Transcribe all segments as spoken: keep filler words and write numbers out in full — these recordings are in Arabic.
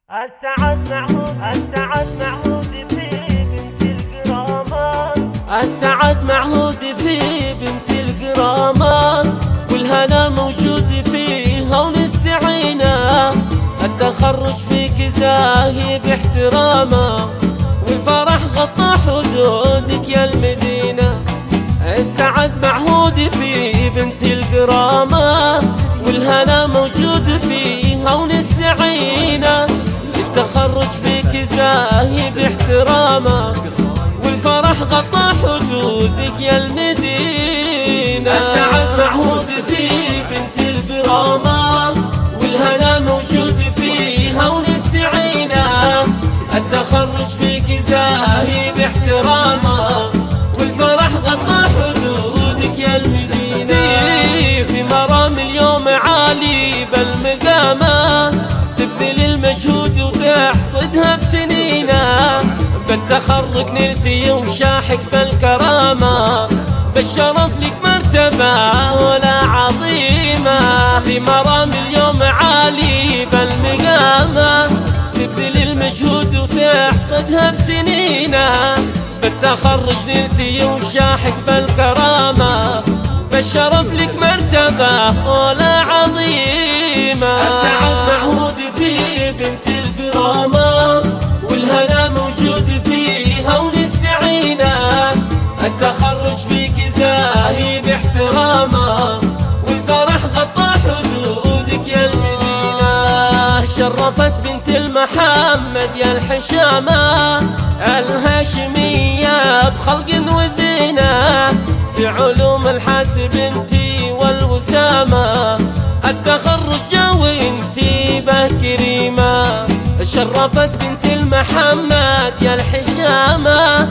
السعد معهود السعد معهود في بنت القرامات، السعد معهود في بنت القرامات، والهنا موجود فيها ونستعينه، التخرج فيك زاهي باحترامه، والفرح غطى حدودك يا المدينة. السعد معهود في بنت القرامات، والهنا موجود فيها ونستعينه، التخرج فيك زاهي باحترامه، والفرح غطى حدودك يا المدينة. السعد معهود في بنت القرامات، والهنا موجود فيها ونستعينه، التخرج فيك زاهي باحترامه، والفرح غطى حدودك يا المدينة. في, في مرام اليوم عالي بالمقامة، تبذل المجهود وتحصدها بسنينه، بالتخرج نلتي وشاحك بالكرامة، بالشرف لك مرتبة ولا عظيمة. في مرام اليوم عالي بالمقامة، تبذل المجهود وتحصدها بسنينه، بالتخرج نلتي وشاحك بالكرامة، بالشرف لك مرتبة ولا عظيمة. السعد معهود في بنت القرامات، والهنا موجود فيها ونستعينه، التخرج فيك زاهي باحترامه، والفرح غطى حدودك يا المدينة. شرفت بنت المحمد يا الحشامة الهاشمية بخلق وزينة، في علوم الحاسب انتي والوسامة، التخرج جوي انتي به كريمة. شرفت بنت المحمد يا الحشامة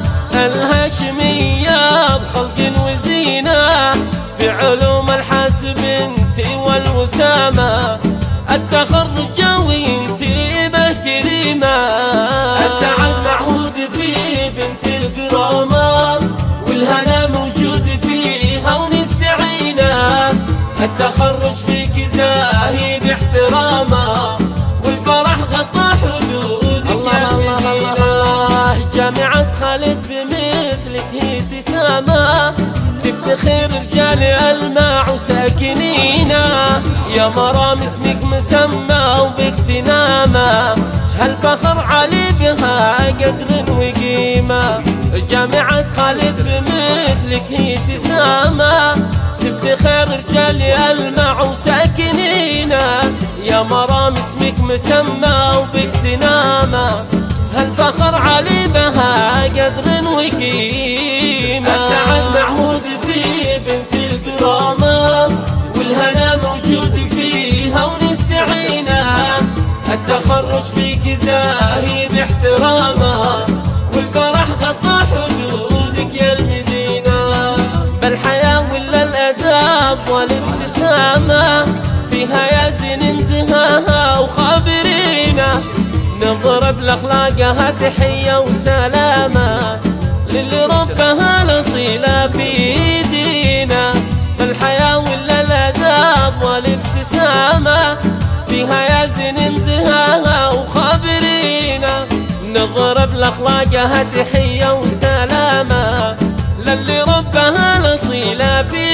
الهاشمية بخلق وزينة، في علوم الحاسب انتي والوسامة، التخرج جوي انتي به كريمة. السعد معهود في بنت القرامات، والهنا موجود فيها ونستعينه، التخرج فيك زاهي باحترامه، والفرح غطى حدودك يا المدينة. جامعة خالد بمثلك هي ابتسامة، تفتخر رجال الماع وساكنينه، يا مرام اسمك مسمى وباكتنامه، هالفخر علي بها قدر وقيمة. جامعة خالد بمثلك هي ابتسامة، تفتخر رجال الماع وساكنينه، يا مرام اسمك مسمى وباكتنامه، هالفخر علي بها قدر وقيمة. السعد معهود في بنت القرامات، والهنا موجود فيها ونستعينه، التخرج فيك زاهي باحترامه، والفرح غطى حدودك يا المدينة. بالحياة ولا الأداب والابتسامة، فيها يا زين زهاها وخابرينا، نضرب لأخلاقها تحية وسلامة، للي ربها الأصيلة في دينا. بالحياة ولا الأداب والابتسامة، فيها يا زين زهاها وخابرينا، نضرب لأخلاقها تحية وسلامة، للي ربها الأصيلة في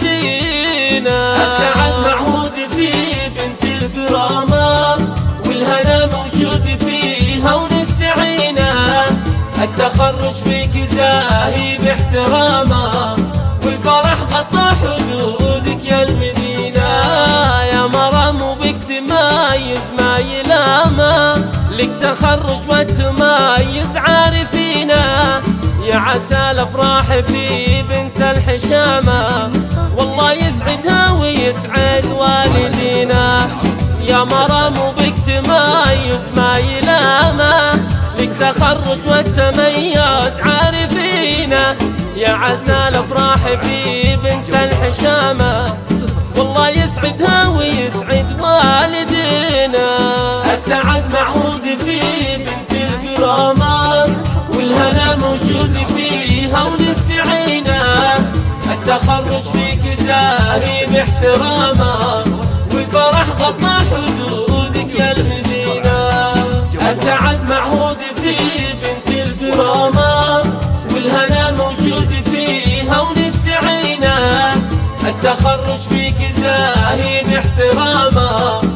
دينا. السعد معهود في بنت القرامات، والهنا موجود فيها ونستعينه، التخرج فيك زاهي باحترامه، والفرح غطى حدودك يا المدينة. يا مرام وبك تمايز ما يلامه، لك تخرج وتمايز عارفينه، يا عسى الافراح في بنت الحشامة، والله يسعدها ويسعد والدينا. يا مرام وبك تمايز ما يلامه، لك تخرج والتميز عارفينه، يا عسى الافراح في بنت الحشامة، والله يسعدها ويسعد والدينا. السعد معهود في بنت القرامات، والهنا موجود فيها ونستعينه، التخرج فيك زاهي باحترامه، والفرح غطى حدودك يا المدينة. التخرج فيك زاهي باحترامه،